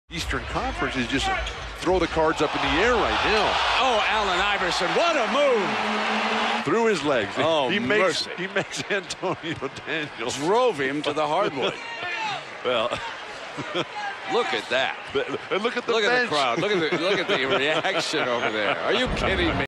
Eastern Conference is just throw the cards up in the air right now. Oh, Allen Iverson, what a move! Through his legs. Oh, he mercy. makes Antonio Daniels. Drove him to the hardwood. Well, Look at that. and look at the Look bench. at the crowd. Look at the reaction over there. Are you kidding me?